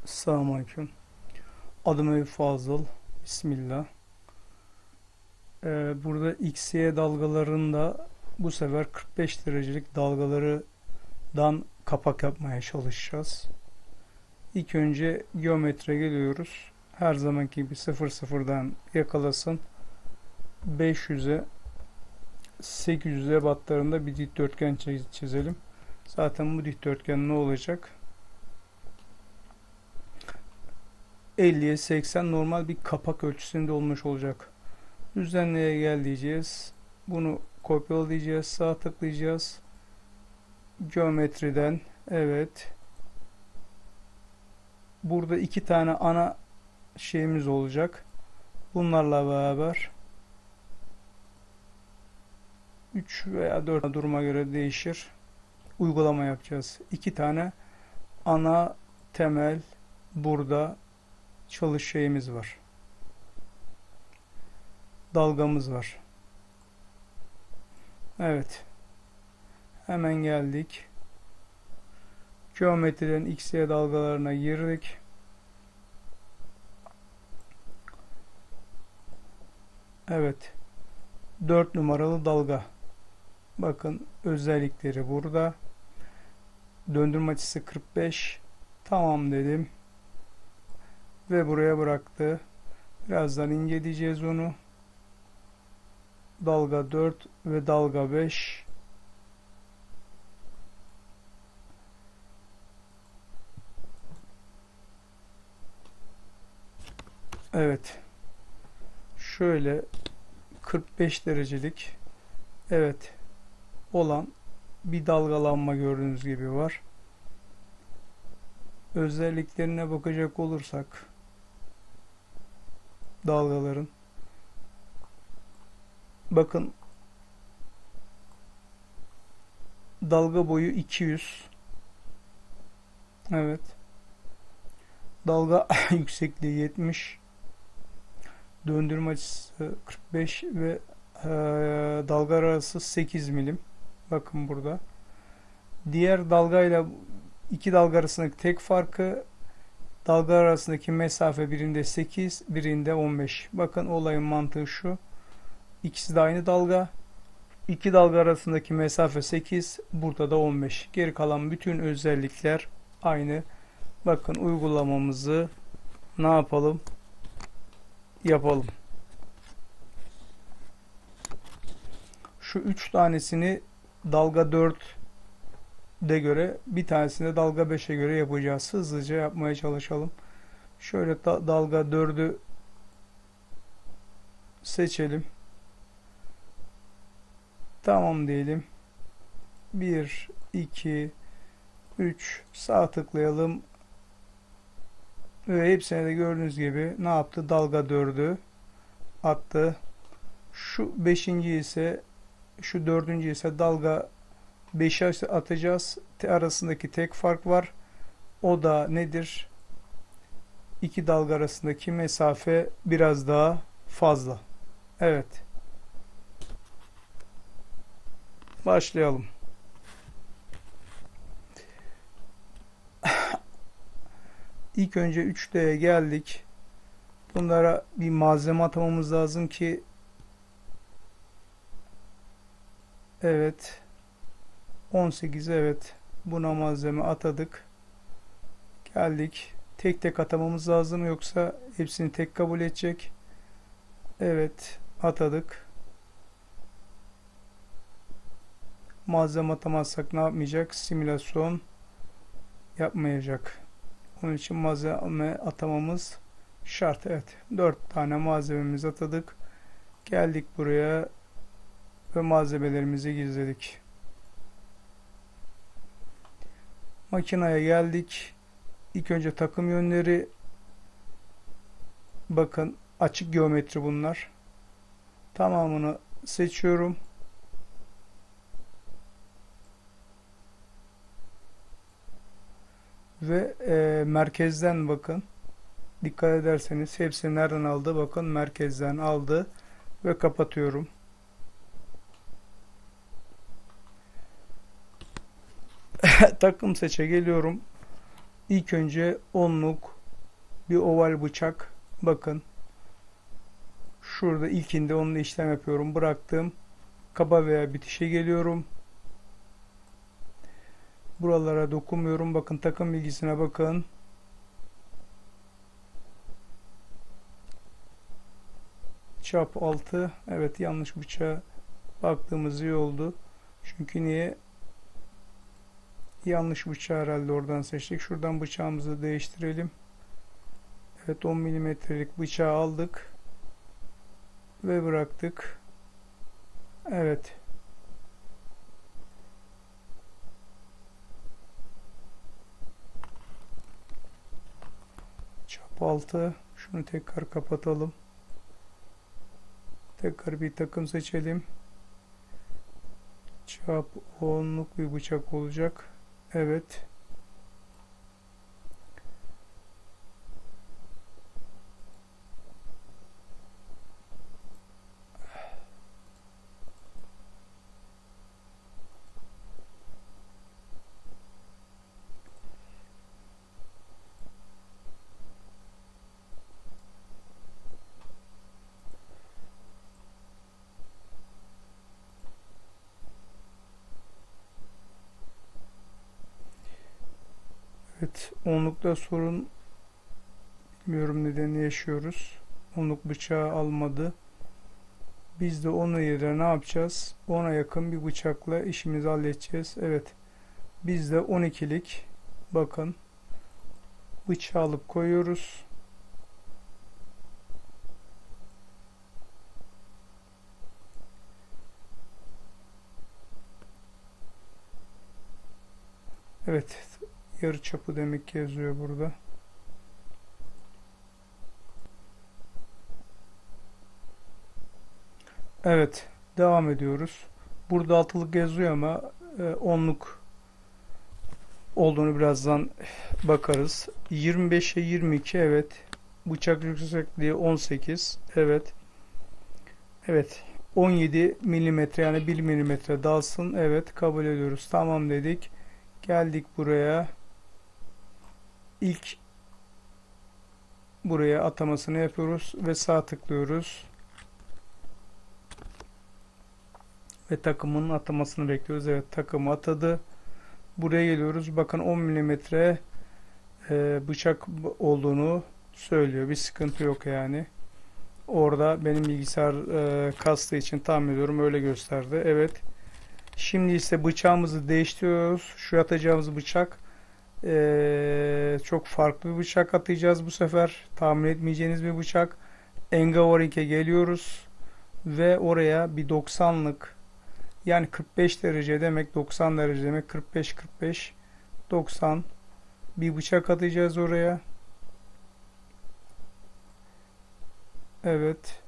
Selamünaleyküm. Adım Eyüp Fazıl. Bismillah. Burada XY dalgalarında bu sefer 45 derecelik dalgalardan kapak yapmaya çalışacağız. İlk önce geometre geliyoruz. Her zamanki gibi 0-0'dan yakalasın. 500'e 800 ebatlarında bir dikdörtgen çizelim. Zaten bu dikdörtgen ne olacak? 50'ye 80 normal bir kapak ölçüsünde olmuş olacak. Düzenleye gel diyeceğiz. Bunu kopyalayacağız. Sağ tıklayacağız. Geometriden evet. Burada iki tane ana şeyimiz olacak. Bunlarla beraber 3 veya 4 duruma göre değişir. Uygulama yapacağız. İki tane ana temel burada çalış şeyimiz var. Dalgamız var. Evet. Hemen geldik. Geometriden XY dalgalarına girdik. Evet. 4 numaralı dalga. Bakın özellikleri burada. Döndürme açısı 45. Tamam dedim. Ve buraya bıraktı. Birazdan inceleyeceğiz onu. Dalga 4 ve dalga 5. Evet. Şöyle 45 derecelik evet olan bir dalgalanma gördüğünüz gibi var. Özelliklerine bakacak olursak dalgaların bakın dalga boyu 200. Evet. Dalga yüksekliği 70. Döndürme açısı 45 ve dalga arası 8 milim. Bakın burada. Diğer dalgayla iki dalga arasındaki tek farkı dalga arasındaki mesafe birinde 8, birinde 15. Bakın olayın mantığı şu. İkisi de aynı dalga. İki dalga arasındaki mesafe 8, burada da 15. Geri kalan bütün özellikler aynı. Bakın uygulamamızı ne yapalım? Yapalım. Şu 3 tanesini dalga 4'e göre, bir tanesini dalga 5'e göre yapacağız. Hızlıca yapmaya çalışalım. Şöyle dalga 4'ü seçelim. Tamam diyelim. 1, 2, 3 sağ tıklayalım. Ve hepsine de gördüğünüz gibi ne yaptı? Dalga 4'ü attı. Şu 5. ise şu 4. ise dalga 5'e atacağız. Arasındaki tek fark var. O da nedir? İki dalga arasındaki mesafe biraz daha fazla. Evet. Başlayalım. İlk önce 3D'ye geldik. Bunlara bir malzeme atamamız lazım ki evet 18 evet buna malzeme atadık. Geldik. Tek tek atamamız lazım yoksa hepsini tek kabul edecek. Evet atadık. Malzeme atamazsak ne yapmayacak? Simülasyon yapmayacak. Onun için malzeme atamamız şart. Evet. 4 tane malzememizi atadık. Geldik buraya ve malzemelerimizi gizledik. Makineye geldik. İlk önce takım yönleri. Bakın açık geometri bunlar. Tamamını seçiyorum. Ve merkezden bakın. Dikkat ederseniz hepsini nereden aldı? Bakın merkezden aldı. Ve kapatıyorum. Takım seçe geliyorum. İlk önce onluk bir oval bıçak. Bakın şurada ilkinde onunla işlem yapıyorum. Bıraktım. Kaba veya bitişe geliyorum. Buralara dokunmuyorum. Bakın takım bilgisine bakın. Çap 6. Evet, yanlış bıçağa baktığımız iyi oldu. Çünkü niye? Yanlış bıçağı herhalde oradan seçtik. Şuradan bıçağımızı değiştirelim. Evet, 10 milimetrelik bıçağı aldık. Ve bıraktık. Evet. Çap 6. Şunu tekrar kapatalım. Tekrar bir takım seçelim. Çap 10'luk bir bıçak olacak. Evet. Evet. 10'lukta sorun, bilmiyorum nedenini yaşıyoruz. 10'luk bıçağı almadı. Biz de onun yerine ne yapacağız? 10'a yakın bir bıçakla işimizi halledeceğiz. Evet. Biz de 12'lik, bakın, bıçağı alıp koyuyoruz. Evet. Yarı çapı demek ki yazıyor burada. Evet. Devam ediyoruz. Burada altılık yazıyor ama 10'luk olduğunu birazdan bakarız. 25'e 22, evet. Bıçak yüksekliği 18, evet. Evet. 17 milimetre, yani 1 milimetre dalsın. Evet, kabul ediyoruz. Tamam dedik. Geldik buraya. İlk buraya atamasını yapıyoruz ve sağ tıklıyoruz. Ve takımın atamasını bekliyoruz. Evet, takımı atadı. Buraya geliyoruz. Bakın 10 milimetre bıçak olduğunu söylüyor. Bir sıkıntı yok yani. Orada benim bilgisayar kastığı için tahmin ediyorum öyle gösterdi. Evet. Şimdi ise bıçağımızı değiştiriyoruz. Şu atacağımız bıçak çok farklı bir bıçak atacağız bu sefer. Tahmin etmeyeceğiniz bir bıçak. Engavoring'e geliyoruz. Ve oraya bir 90'lık, yani 45 derece demek, 90 derece demek, 45 45 90 bir bıçak atacağız oraya. Evet.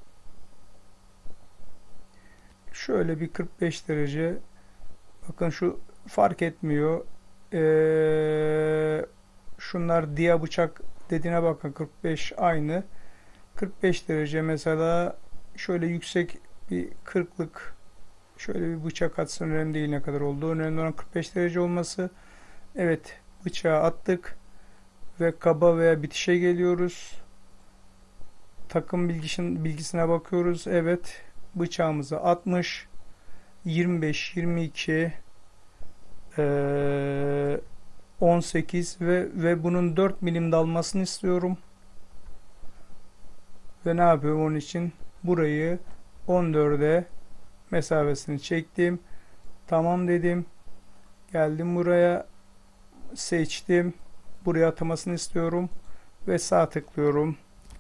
Şöyle bir 45 derece. Bakın şu fark etmiyor. Şunlar dia bıçak dediğine bakın, 45 aynı. 45 derece mesela, şöyle yüksek bir 40'lık şöyle bir bıçak atsın, önemli değil ne kadar olduğu. Önemli olan 45 derece olması. Evet, bıçağı attık ve kaba veya bitişe geliyoruz. Takım bilgisine bakıyoruz. Evet, bıçağımızı atmış. 25, 22, 18 ve bunun 4 milim dalmasını istiyorum. Ve ne yapıyorum onun için? Burayı 14'e mesafesini çektim. Tamam dedim. Geldim buraya. Seçtim. Buraya atamasını istiyorum. Ve sağ tıklıyorum.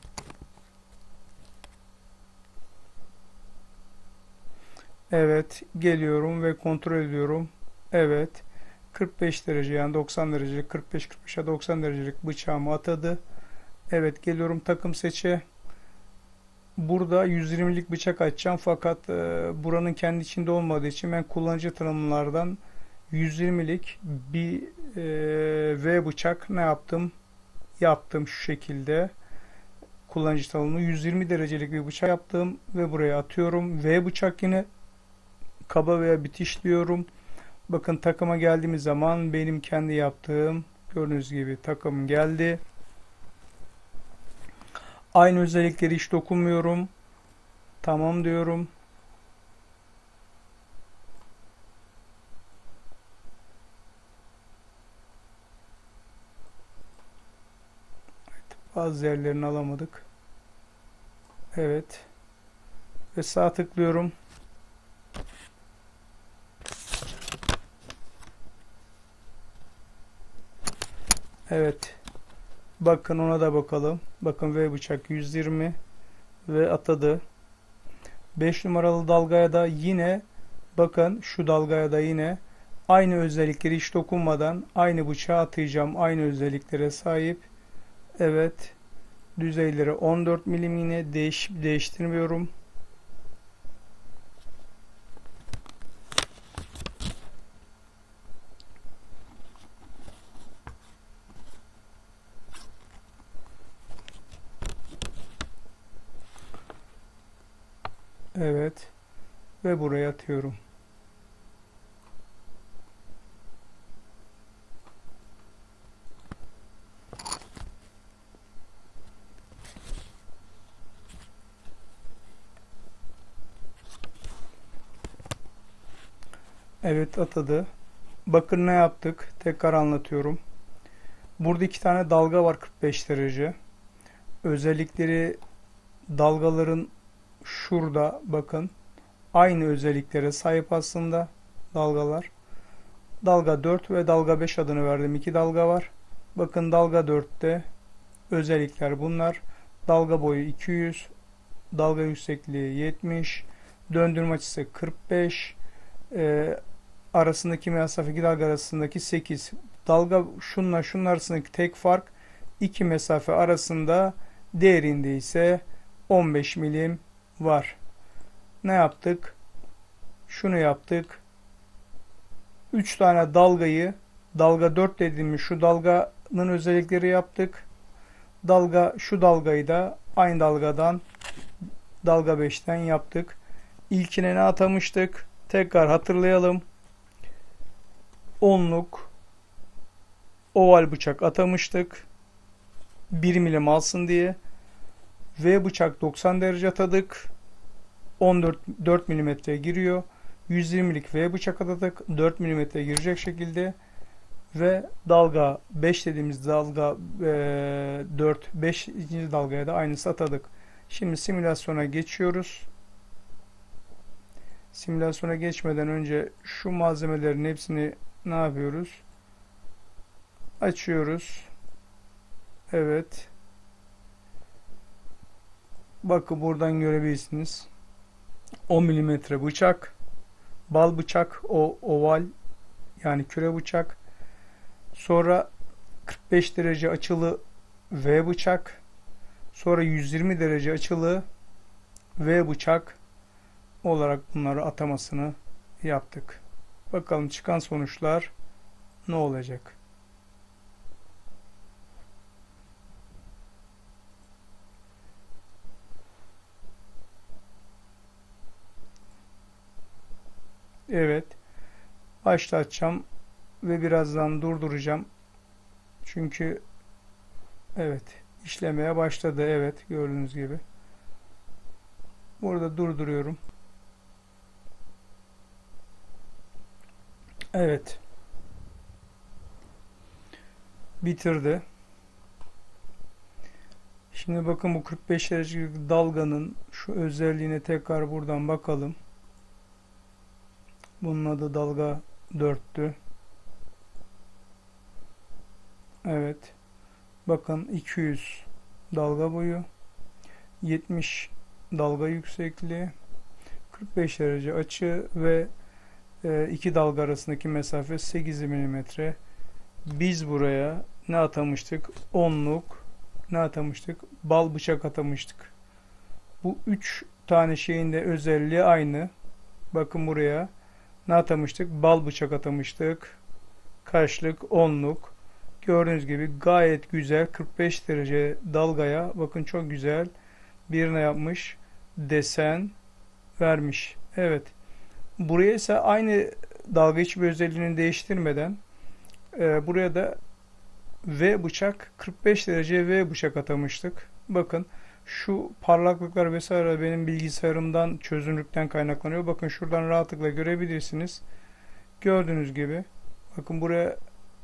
Evet. Geliyorum ve kontrol ediyorum. Evet. 45 derece, yani 90 derecelik, 45-45'e 90 derecelik bıçağımı atadı. Evet, geliyorum takım seçe. Burada 120'lik bıçak açacağım, fakat buranın kendi içinde olmadığı için ben kullanıcı tanımlardan 120'lik bir V bıçak ne yaptım? Yaptım şu şekilde. Kullanıcı tanımı 120 derecelik bir bıçak yaptım ve buraya atıyorum. V bıçak, yine kaba veya bitiş diyorum. Bakın takıma geldiğimiz zaman benim kendi yaptığım, gördüğünüz gibi takım geldi. Aynı özellikleri hiç dokunmuyorum. Tamam diyorum. Bazı yerlerini alamadık. Evet. Ve sağ tıklıyorum. Evet. Bakın ona da bakalım. Bakın V bıçak 120 ve atadı. 5 numaralı dalgaya da yine bakın şu dalgaya da yine aynı özellikleri hiç dokunmadan aynı bıçağı atacağım. Aynı özelliklere sahip. Evet. Düzeyleri 14 milim yine değiştirmiyorum. Evet. Ve buraya atıyorum. Evet atadı. Bakın ne yaptık. Tekrar anlatıyorum. Burada iki tane dalga var 45 derece. Özellikleri dalgaların şurada bakın. Aynı özelliklere sahip aslında dalgalar. Dalga 4 ve dalga 5 adını verdim. İki dalga var. Bakın dalga 4'te özellikler bunlar. Dalga boyu 200, dalga yüksekliği 70, döndürme açısı 45, arasındaki mesafe iki dalga arasındaki 8. Dalga şunun arasındaki tek fark iki mesafe arasında değerinde ise 15 milim var. Ne yaptık? Şunu yaptık. 3 tane dalgayı dalga 4 dediğimiz şu dalganın özellikleri yaptık. Şu dalgayı da aynı dalgadan dalga 5'ten yaptık. İlkine ne atamıştık? Tekrar hatırlayalım. Onluk oval bıçak atamıştık. 1 milim alsın diye. V bıçak 90 derece atadık. 4 milimetre giriyor. 120'lik V bıçak atadık. 4 milimetre girecek şekilde. Ve dalga 5 dediğimiz dalga 4, 5. dalgaya da aynısı atadık. Şimdi simülasyona geçiyoruz. Simülasyona geçmeden önce şu malzemelerin hepsini ne yapıyoruz? Açıyoruz. Evet. Bakın buradan görebilirsiniz. 10 milimetre bıçak. Bal bıçak. Oval. Yani küre bıçak. Sonra 45 derece açılı V bıçak. Sonra 120 derece açılı V bıçak olarak bunları atamasını yaptık. Bakalım çıkan sonuçlar ne olacak? Evet. Başlatacağım ve birazdan durduracağım. Çünkü evet işlemeye başladı. Evet gördüğünüz gibi. Burada durduruyorum. Evet. Bitirdi. Şimdi bakın bu 45 derecelik dalganın şu özelliğine tekrar buradan bakalım. Bunun adı dalga 4'tü. Evet. Bakın 200 dalga boyu, 70 dalga yüksekliği, 45 derece açı ve iki dalga arasındaki mesafe 8 milimetre. Biz buraya ne atamıştık? Onluk ne atamıştık? Bal bıçak atamıştık. Bu 3 tane şeyin de özelliği aynı. Bakın buraya ne atamıştık? Bal bıçak atamıştık. Kaçlık, onluk. Gördüğünüz gibi gayet güzel 45 derece dalgaya bakın çok güzel birine yapmış desen vermiş. Evet. Buraya ise aynı dalga hiçbir özelliğini değiştirmeden buraya da V bıçak 45 derece V bıçak atamıştık. Bakın Şu parlaklıklar vesaire benim bilgisayarımdan, çözünürlükten kaynaklanıyor. Bakın şuradan rahatlıkla görebilirsiniz. Gördüğünüz gibi. Bakın buraya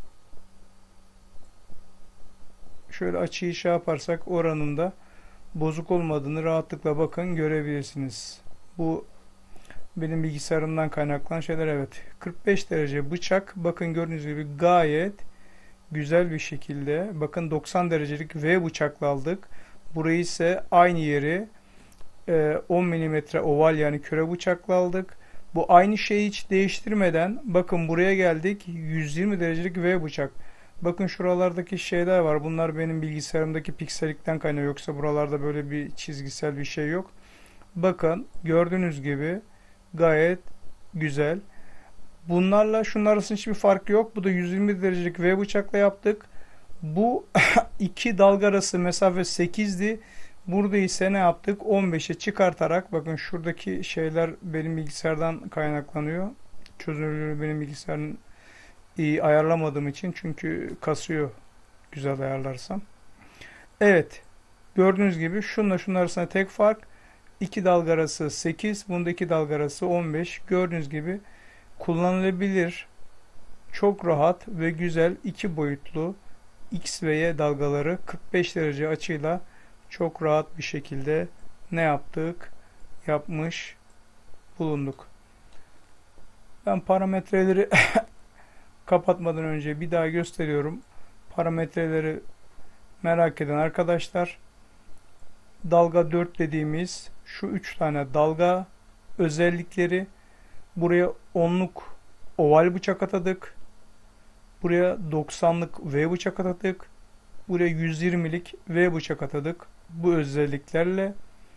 şöyle açıyı şey yaparsak oranın da bozuk olmadığını rahatlıkla bakın görebilirsiniz. Bu benim bilgisayarımdan kaynaklanan şeyler, evet. 45 derece bıçak. Bakın gördüğünüz gibi gayet güzel bir şekilde. Bakın 90 derecelik V bıçakla aldık. Burayı ise aynı yeri 10 milimetre oval yani küre bıçakla aldık. Bu aynı şeyi hiç değiştirmeden bakın buraya geldik. 120 derecelik V bıçak. Bakın şuralardaki şeyler var. Bunlar benim bilgisayarımdaki piksellikten kaynaklı. Yoksa buralarda böyle bir çizgisel bir şey yok. Bakın gördüğünüz gibi gayet güzel. Bunlarla şunun arasında hiçbir fark yok. Bu da 120 derecelik V bıçakla yaptık. Bu iki dalga arası mesafe 8'di. Burada ise ne yaptık? 15'e çıkartarak, bakın şuradaki şeyler benim bilgisayardan kaynaklanıyor. Çözünürlüğü benim bilgisayarın iyi ayarlamadığım için, çünkü kasıyor güzel ayarlarsam. Evet. Gördüğünüz gibi şununla şunun arasında tek fark, iki dalga arası 8, bunda iki dalga arası 15. Gördüğünüz gibi kullanılabilir, çok rahat ve güzel iki boyutlu X ve Y dalgaları 45 derece açıyla çok rahat bir şekilde ne yaptık? Yapmış bulunduk. Ben parametreleri kapatmadan önce bir daha gösteriyorum. Parametreleri merak eden arkadaşlar, dalga 4 dediğimiz şu 3 tane dalga özellikleri, buraya 10'luk oval bıçak atadık. Buraya 90'lık V bıçak atadık. Buraya 120'lik V bıçak atadık. Bu özelliklerle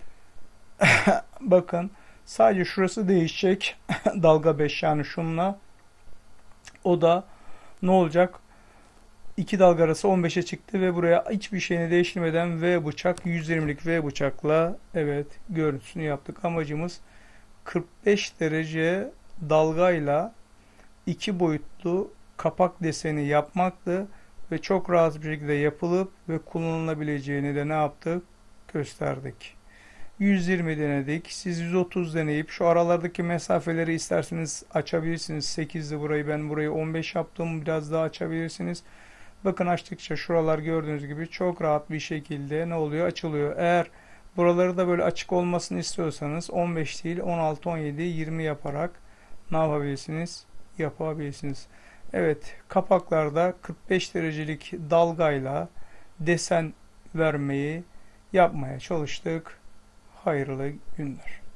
bakın sadece şurası değişecek. Dalga 5 yani şunla. O da ne olacak? İki dalga arası 15'e çıktı ve buraya hiçbir şeyini değiştirmeden V bıçak, 120'lik V bıçakla evet görüntüsünü yaptık. Amacımız 45 derece dalgayla iki boyutlu kapak deseni yapmaktı ve çok rahat bir şekilde yapılıp ve kullanılabileceğini de ne yaptık? Gösterdik. 120 denedik. Siz 130 deneyip şu aralardaki mesafeleri isterseniz açabilirsiniz. 8'di burayı, ben burayı 15 yaptım. Biraz daha açabilirsiniz. Bakın açtıkça şuralar gördüğünüz gibi çok rahat bir şekilde ne oluyor? Açılıyor. Eğer buraları da böyle açık olmasını istiyorsanız 15 değil 16, 17, 20 yaparak ne yapabilirsiniz? Yapabilirsiniz. Evet, kapaklarda 45 derecelik dalgayla desen vermeyi yapmaya çalıştık. Hayırlı günler.